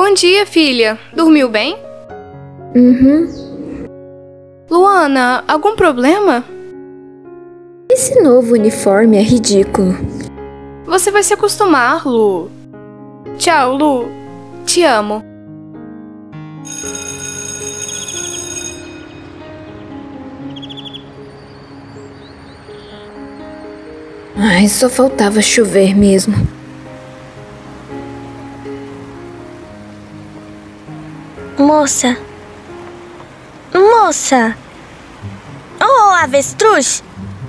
Bom dia, filha. Dormiu bem? Luana, algum problema? Esse novo uniforme é ridículo. Você vai se acostumar, Lu. Tchau, Lu. Te amo. Ai, só faltava chover mesmo. Moça. Moça. Oh, avestruz.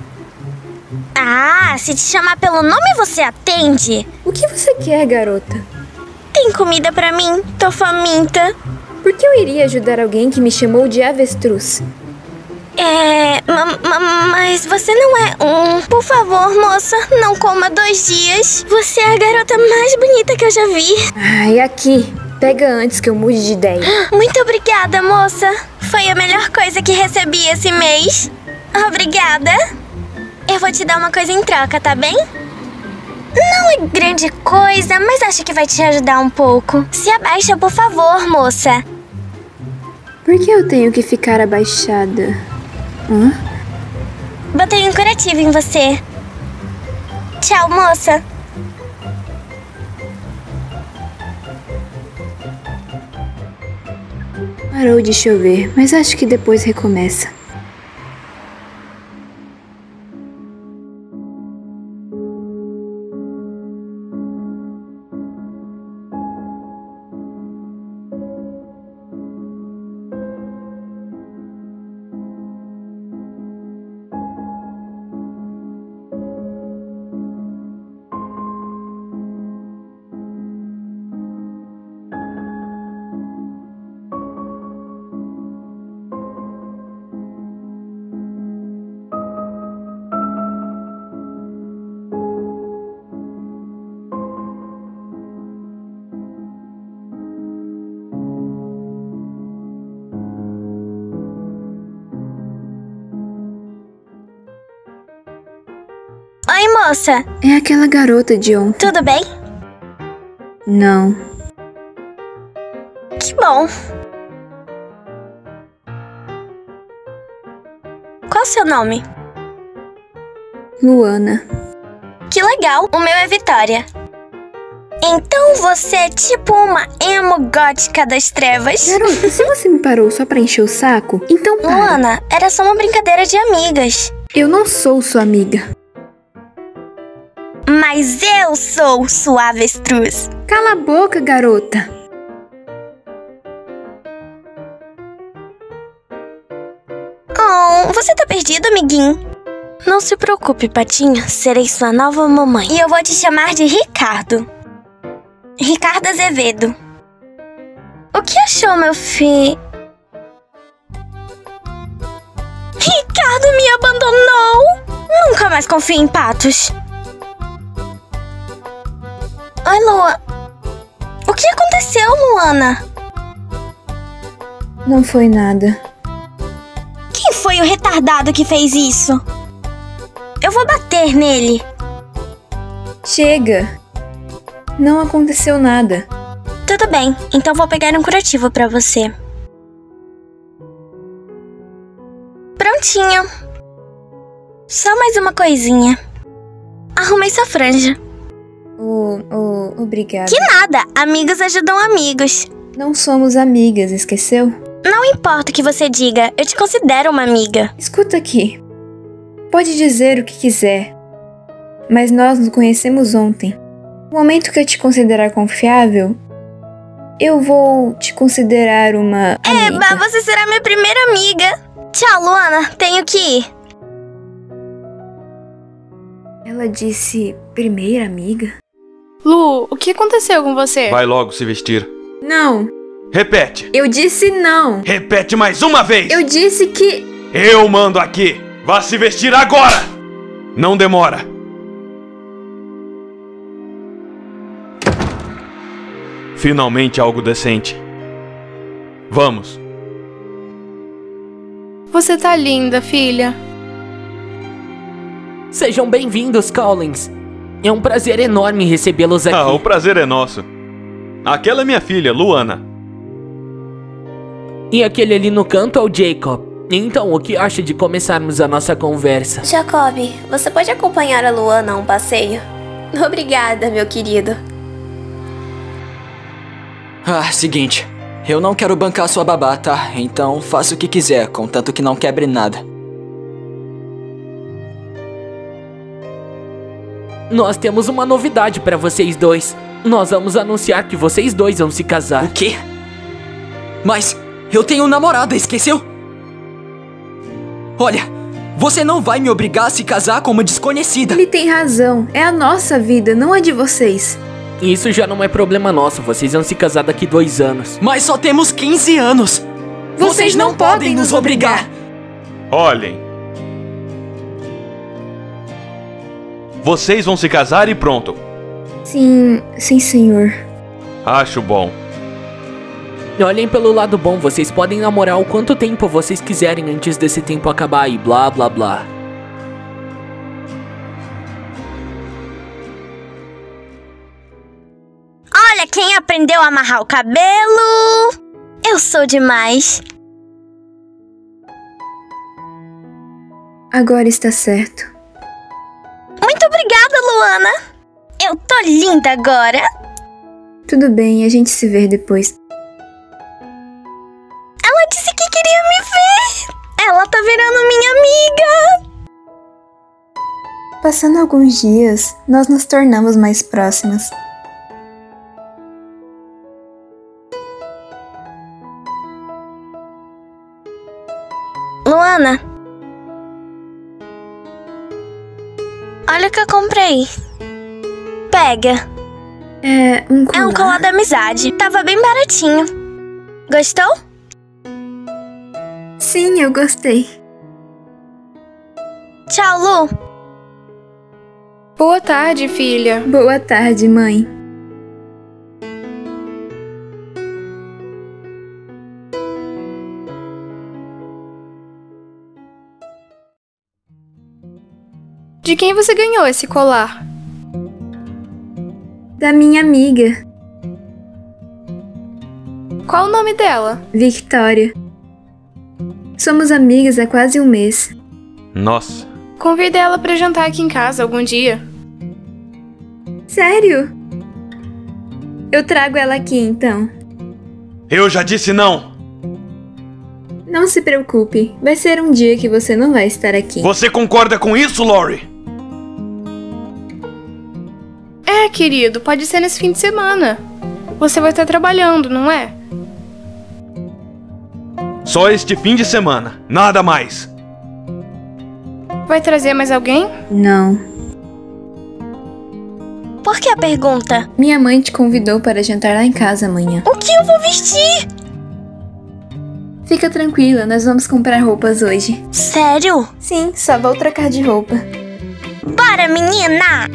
Ah, se te chamar pelo nome você atende? O que você quer, garota? Tem comida pra mim? Tô faminta. Por que eu iria ajudar alguém que me chamou de avestruz? Mas você não é Por favor, moça, não coma 2 dias. Você é a garota mais bonita que eu já vi. Ai, aqui. Pega antes que eu mude de ideia. Muito obrigada, moça. Foi a melhor coisa que recebi esse mês. Obrigada. Eu vou te dar uma coisa em troca, tá bem? Não é grande coisa, mas acho que vai te ajudar um pouco. Se abaixa, por favor, moça. Por que eu tenho que ficar abaixada? Botei um curativo em você. Tchau, moça. Parou de chover, mas acho que depois recomeça. Oi, moça. É aquela garota de ontem. Tudo bem? Não. Que bom. Qual o seu nome? Luana. Que legal. O meu é Vitória. Então você é tipo uma emo gótica das trevas? Garota, se você me parou só pra encher o saco, então para. Luana, era só uma brincadeira de amigas. Eu não sou sua amiga. Mas eu sou sua avestruz. Cala a boca, garota. Oh, você tá perdido, amiguinho? Não se preocupe, Patinha. Serei sua nova mamãe. E eu vou te chamar de Ricardo. Ricardo Azevedo. O que achou, meu filho? Ricardo me abandonou! Nunca mais confio em patos. Oi, Lua. O que aconteceu, Luana? Não foi nada. Quem foi o retardado que fez isso? Eu vou bater nele. Chega. Não aconteceu nada. Tudo bem, então vou pegar um curativo pra você. Prontinho. Só mais uma coisinha. Arrumei sua franja. Obrigada. Que nada, amigos ajudam amigos. Não somos amigas, esqueceu? Não importa o que você diga, eu te considero uma amiga. Escuta aqui. Pode dizer o que quiser, mas nós nos conhecemos ontem. No momento que eu te considerar confiável, eu vou te considerar uma amiga. Eba, você será minha primeira amiga. Tchau, Luana, tenho que ir. Ela disse primeira amiga? Lu, o que aconteceu com você? Vai logo se vestir. Não. Repete. Eu disse não. Repete mais uma vez. Eu disse que... Eu mando aqui. Vá se vestir agora. Não demora. Finalmente algo decente. Vamos. Você tá linda, filha. Sejam bem-vindos, Collins. É um prazer enorme recebê-los aqui. O prazer é nosso. Aquela é minha filha, Luana. E aquele ali no canto é o Jacob. Então, o que acha de começarmos a nossa conversa? Jacob, você pode acompanhar a Luana a um passeio? Obrigada, meu querido. Seguinte. Eu não quero bancar sua babá, tá? Então faça o que quiser, contanto que não quebre nada. Nós temos uma novidade pra vocês dois. Nós vamos anunciar que vocês dois vão se casar. O quê? Mas eu tenho namorada, esqueceu? Olha, você não vai me obrigar a se casar com uma desconhecida. Ele tem razão. É a nossa vida, não a de vocês. Isso já não é problema nosso, vocês vão se casar daqui 2 anos. Mas só temos 15 anos. Vocês não podem nos obrigar. Olhem. Vocês vão se casar e pronto. Sim, senhor. Acho bom. Olhem pelo lado bom, vocês podem namorar o quanto tempo vocês quiserem antes desse tempo acabar e blá blá blá. Olha quem aprendeu a amarrar o cabelo! Eu sou demais. Agora está certo. Muito obrigada, Luana. Eu tô linda agora. Tudo bem, a gente se vê depois. Ela disse que queria me ver. Ela tá virando minha amiga. Passando alguns dias, nós nos tornamos mais próximas. Luana, olha o que eu comprei. Pega. É um colar. É um colar da amizade. Tava bem baratinho. Gostou? Sim, eu gostei. Tchau, Lu. Boa tarde, filha. Boa tarde, mãe. De quem você ganhou esse colar? Da minha amiga, Qual o nome dela? Victoria. Somos amigas há quase um mês. Nossa. Convida ela pra jantar aqui em casa algum dia. Sério? Eu trago ela aqui, então. Eu já disse não. Não se preocupe, vai ser um dia que você não vai estar aqui. Você concorda com isso, Lori? É, querido, pode ser nesse fim de semana. Você vai estar trabalhando, não é? Só este fim de semana, nada mais. Vai trazer mais alguém? Não. Por que a pergunta? Minha mãe te convidou para jantar lá em casa amanhã. O que eu vou vestir? Fica tranquila, nós vamos comprar roupas hoje. Sério? Sim, só vou trocar de roupa. Bora, menina!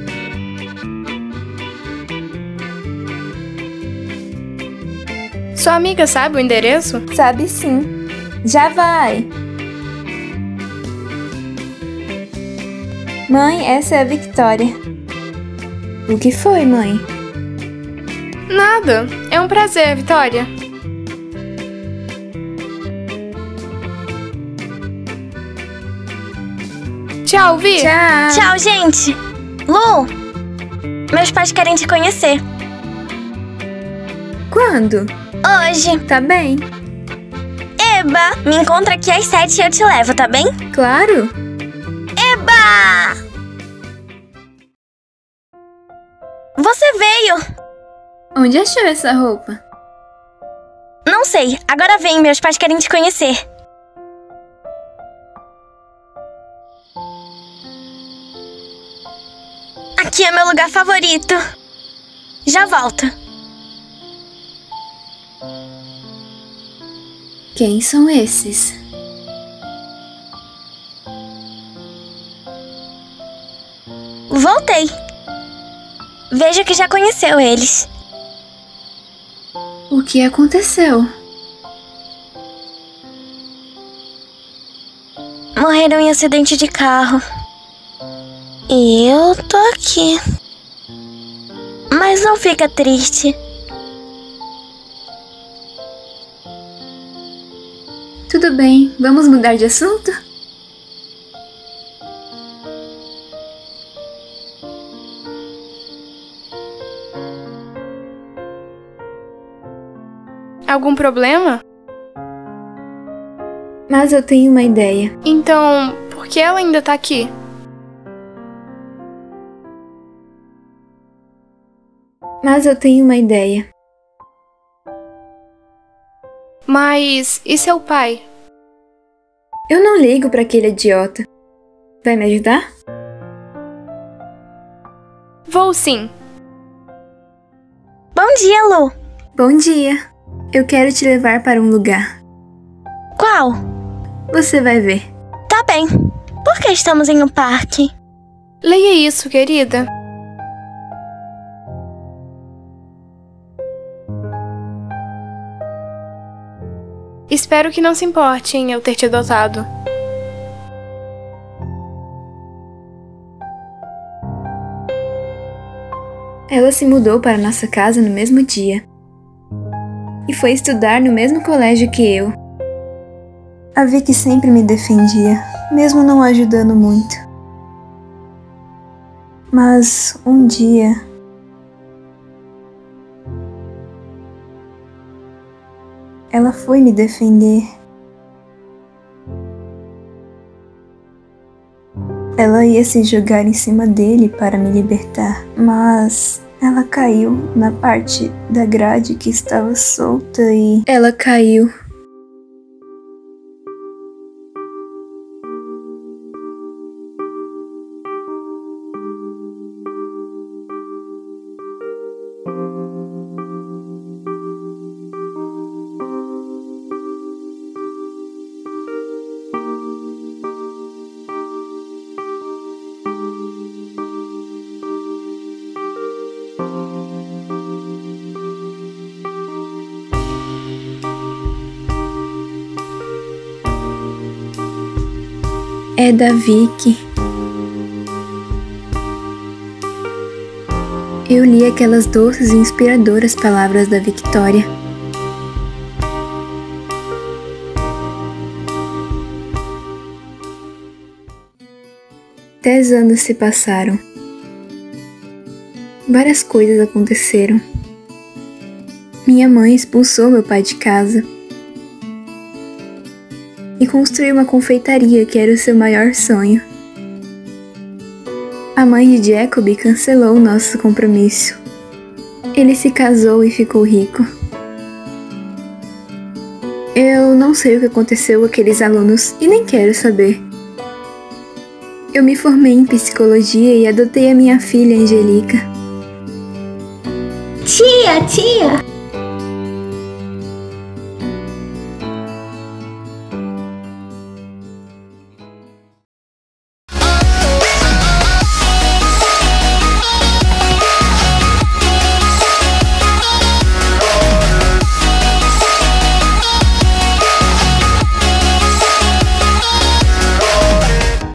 Sua amiga sabe o endereço? Sabe sim. Já vai. Mãe, essa é a Victoria. O que foi, mãe? Nada. É um prazer, Vitória. Tchau, Vi. Tchau. Tchau, gente! Lu, meus pais querem te conhecer. Quando? Hoje. Tá bem? Eba! Me encontra aqui às 7 e eu te levo, tá bem? Claro. Eba! Você veio! Onde achou essa roupa? Não sei, agora vem, meus pais querem te conhecer. Aqui é meu lugar favorito. Já volto. Quem são esses? Voltei. Vejo que já conheceu eles. O que aconteceu? Morreram em acidente de carro. E eu tô aqui. Mas não fica triste. Tudo bem, vamos mudar de assunto? Algum problema? Mas eu tenho uma ideia. Então, por que ela ainda tá aqui? Mas e seu pai? Eu não ligo pra aquele idiota. Vai me ajudar? Vou sim. Bom dia, Lu. Bom dia. Eu quero te levar para um lugar. Qual? Você vai ver. Tá bem. Por que estamos em um parque? Leia isso, querida. Espero que não se importe em eu ter te adotado. Ela se mudou para nossa casa no mesmo dia. E foi estudar no mesmo colégio que eu. A Vicky sempre me defendia, mesmo não ajudando muito. Mas um dia... ela foi me defender. Ela ia se jogar em cima dele para me libertar, mas ela caiu na parte da grade que estava solta e... ela caiu. É da Vicky. Eu li aquelas doces e inspiradoras palavras da Victoria. Dez anos se passaram. Várias coisas aconteceram. Minha mãe expulsou meu pai de casa e construiu uma confeitaria que era o seu maior sonho. A mãe de Jacob cancelou o nosso compromisso. Ele se casou e ficou rico. Eu não sei o que aconteceu com aqueles alunos e nem quero saber. Eu me formei em psicologia e adotei a minha filha Angelica. Tia!